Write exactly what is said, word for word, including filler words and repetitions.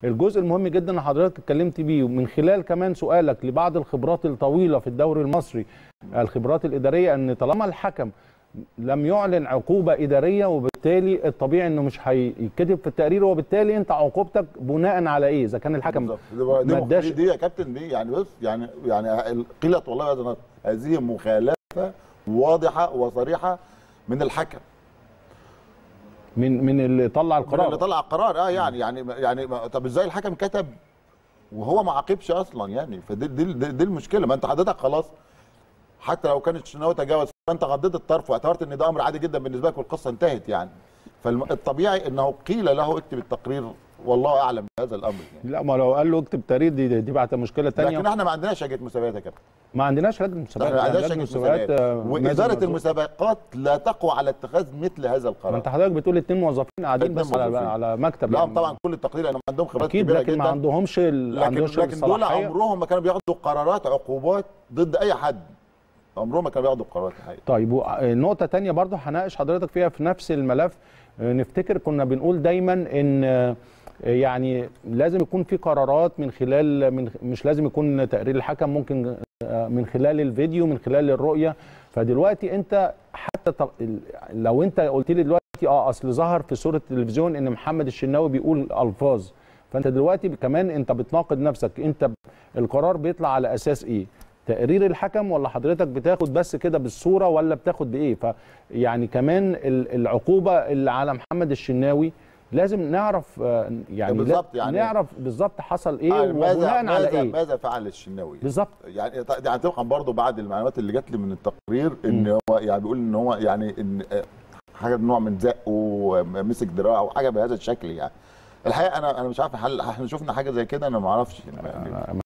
الجزء المهم جدا اللي حضرتك اتكلمت بيه من خلال كمان سؤالك لبعض الخبرات الطويله في الدوري المصري، الخبرات الاداريه، ان طالما الحكم لم يعلن عقوبه اداريه وبالتالي الطبيعي انه مش هيتكتب في التقرير، وبالتالي انت عقوبتك بناء على ايه؟ اذا كان الحكم ما اداش دي يا كابتن دي يعني بص يعني يعني قيلت والله هذه مخالفه واضحه وصريحه من الحكم، من من اللي طلع القرار من اللي طلع القرار اه يعني يعني يعني طب ازاي الحكم كتب وهو ما عاقبش اصلا يعني؟ فدي دي, دي, دي المشكله. ما انت حضرتك خلاص حتى لو كان الشناوي تجاوز فانت غضيت الطرف واعتبرت ان ده امر عادي جدا بالنسبه لك والقصه انتهت يعني. فالطبيعي انه قيل له اكتب التقرير والله اعلم بهذا الامر يعني. لا ما لو قال له اكتب تقرير دي دي بعد مشكله ثانيه. لكن احنا ما عندناش لجنه مسابقات يا كابتن، ما عندناش لجنه مسابقات، ما عندناش لجنه مسابقات، واداره المسابقات لا تقوى على اتخاذ مثل هذا القرار. ما انت حضرتك بتقول اثنين موظفين قاعدين بس على على مكتب. لا يعني طبعا كل التقرير انهم عندهم خبرات كبيره جدا، لكن ما عندهمش ال... لكن, لكن دول عمرهم ما كانوا بياخدوا قرارات عقوبات ضد اي حد، عمرهم ما كانوا بياخدوا قرارات الحقيقه. طيب نقطه ثانيه برضه هناقش حضرتك فيها في نفس الملف. نفتكر كنا بنقول دايما ان يعني لازم يكون في قرارات من خلال من مش لازم يكون تقرير الحكم، ممكن من خلال الفيديو، من خلال الرؤيه. فدلوقتي انت حتى لو انت قلت لي دلوقتي اه اصل ظهر في صوره التلفزيون ان محمد الشناوي بيقول الفاظ، فانت دلوقتي كمان انت بتناقض نفسك. انت القرار بيطلع على اساس ايه؟ تقرير الحكم ولا حضرتك بتاخد بس كده بالصوره ولا بتاخد بايه؟ فيعني كمان العقوبه اللي على محمد الشناوي لازم نعرف يعني بالظبط، يعني نعرف بالظبط حصل ايه آه وبناء على ايه ماذا فعل الشناوي بالظبط. يعني يعني طبعا برضه بعد المعلومات اللي جات لي من التقرير ان هو يعني بيقول ان هو يعني ان حاجه نوع من زق ومسك دراعه وحاجه بهذا الشكل يعني. الحقيقه انا انا مش عارف هل احنا شفنا حاجه زي كده؟ انا ما اعرفش يعني.